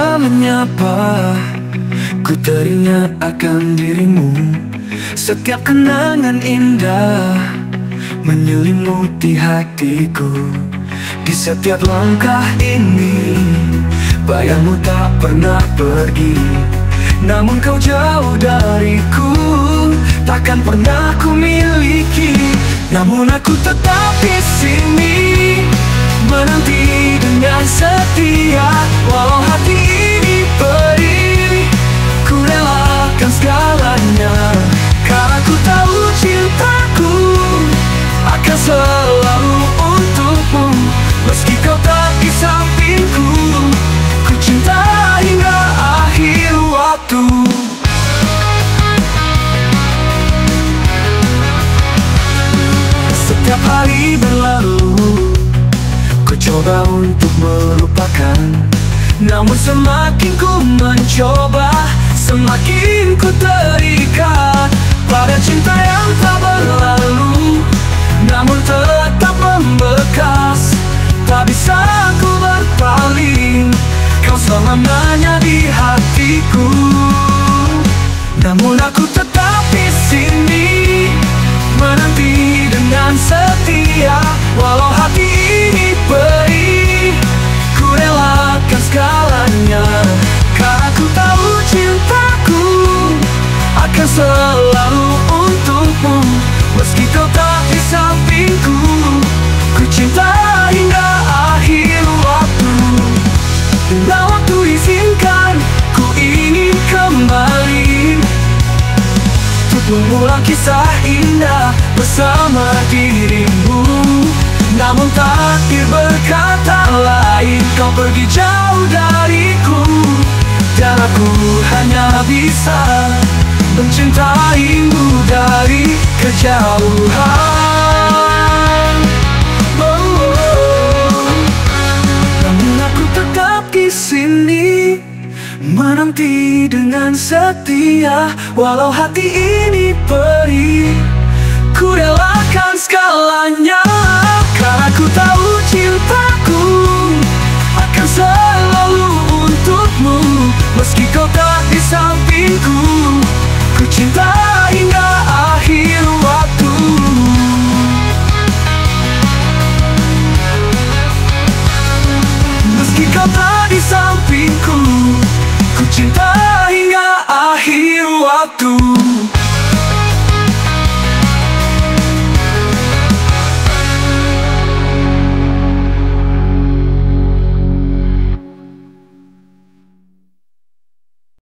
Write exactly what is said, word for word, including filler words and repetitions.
kata menyapa, ku teringat akan dirimu. Setiap kenangan indah menyelimuti hatiku. Di setiap langkah ini bayangmu tak pernah pergi, namun kau jauh dariku, takkan pernah ku miliki. Namun aku tetap di sini, menanti dengan setia. Walau hati ini perih, ku relakan segalanya, karena ku tahu cintaku akan selalu untukmu. Meski kau tak di sampingku, ku cinta hingga akhir waktu. Setiap hari berlalu, ku coba untuk melupakan, namun semakin ku mencoba, semakin ku terikat pada cinta yang tak berlalu, namun tetap membekas. Tak bisa ku berpaling, kau selamanya di hatiku. Namun aku tetap di sini, menanti dengan setia. Walau hati ini perih, ku relakan segalanya, karena ku tahu cintaku akan selalu untukmu. Meski kau tak di sampingku, ku cinta hingga akhir waktu. Bila waktu izinkan, ku ingin kembali untuk mengulang kisah indah bersama dirimu. Namun takdir berkata lain, kau pergi jauh dariku, dan aku hanya bisa mencintaimu dari kejauhan. Oh, oh. Namun aku tetap di sini, menanti dengan setia. Walau hati ini perih, ku relakan segalanya, karena ku tahu cintaku akan selalu untukmu. Meski kau tak di sampingku, ku cinta hingga akhir waktu. Meski kau tak di sampingku, ku cinta hingga akhir waktu.